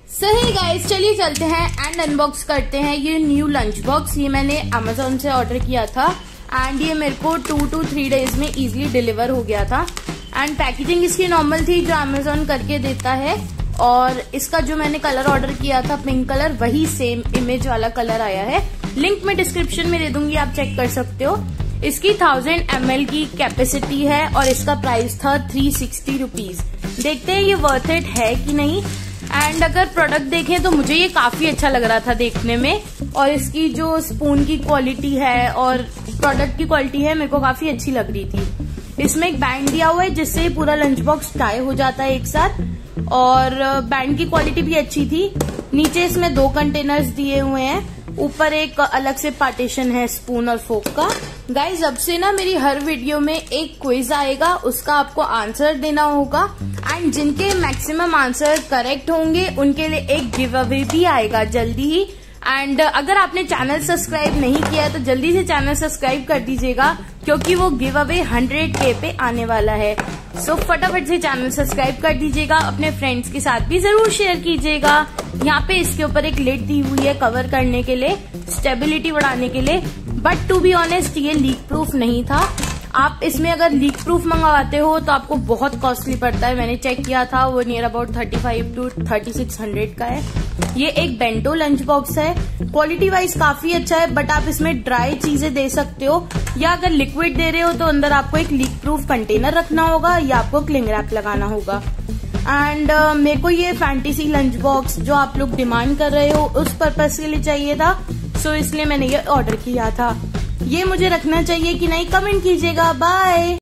सही गाइस, चलिए चलते हैं एंड अनबॉक्स करते हैं ये न्यू लंच बॉक्स। ये मैंने अमेजोन से ऑर्डर किया था एंड ये मेरे को 2 to 3 डेज में इजीली डिलीवर हो गया था। एंड पैकेजिंग इसकी नॉर्मल थी जो अमेजोन करके देता है, और इसका जो मैंने कलर ऑर्डर किया था पिंक कलर, वही सेम इमेज वाला कलर आया है। लिंक मैं डिस्क्रिप्शन में दे दूंगी, आप चेक कर सकते हो। इसकी 1000 ml की कैपेसिटी है और इसका प्राइस था 360 रुपीज। देखते हैं ये वर्थ इट है कि नहीं। एंड अगर प्रोडक्ट देखें तो मुझे ये काफी अच्छा लग रहा था देखने में, और इसकी जो स्पून की क्वालिटी है और प्रोडक्ट की क्वालिटी है मेरे को काफी अच्छी लग रही थी। इसमें एक बैंड दिया हुआ है जिससे पूरा लंच बॉक्स टाई हो जाता है एक साथ, और बैंड की क्वालिटी भी अच्छी थी। नीचे इसमें 2 कंटेनर्स दिए हुए हैं, ऊपर एक अलग से पार्टीशन है स्पून और फोक का। गाइज अब से ना मेरी हर वीडियो में एक क्विज आएगा, उसका आपको आंसर देना होगा, एंड जिनके मैक्सिमम आंसर करेक्ट होंगे उनके लिए एक गिव अवे भी आएगा जल्दी ही। एंड अगर आपने चैनल सब्सक्राइब नहीं किया तो जल्दी से चैनल सब्सक्राइब कर दीजिएगा, क्योंकि वो गिव अवे 100K पे आने वाला है। सो फटाफट से चैनल सब्सक्राइब कर दीजिएगा, अपने फ्रेंड्स के साथ भी जरूर शेयर कीजिएगा। यहाँ पे इसके ऊपर एक लिड दी हुई है कवर करने के लिए, स्टेबिलिटी बढ़ाने के लिए, बट टू बी ऑनेस्ट ये लीक प्रूफ नहीं था। आप इसमें अगर लीक प्रूफ मंगवाते हो तो आपको बहुत कॉस्टली पड़ता है। मैंने चेक किया था, वो नियर अबाउट 35 to 3600 का है। ये एक बेंटो लंच बॉक्स है, क्वालिटी वाइज काफी अच्छा है, बट आप इसमें ड्राई चीजें दे सकते हो, या अगर लिक्विड दे रहे हो तो अंदर आपको एक लीक प्रूफ कंटेनर रखना होगा या आपको क्लिंग रैप लगाना होगा। एंड मेरे को ये फैंटेसी लंच बॉक्स जो आप लोग डिमांड कर रहे हो उस पर्पज के लिए चाहिए था, सो इसलिए मैंने ये ऑर्डर किया था। ये मुझे रखना चाहिए कि नहीं, कमेंट कीजिएगा। बाय।